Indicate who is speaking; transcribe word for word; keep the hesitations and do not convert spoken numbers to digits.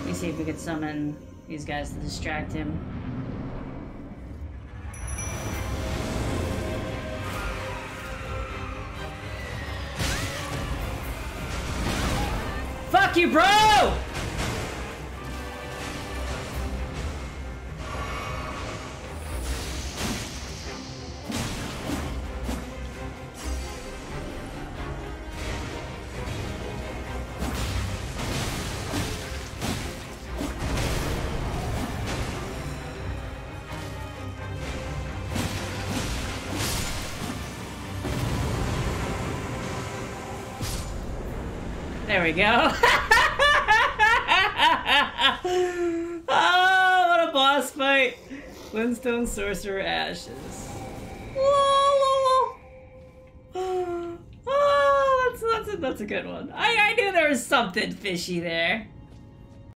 Speaker 1: me see if we could summon these guys to distract him. Fuck you, bro! There we go. Oh, what a boss fight. Glintstone, Sorcerer, Ashes. Oh, that's, that's, a, that's a good one. I, I knew there was something fishy there.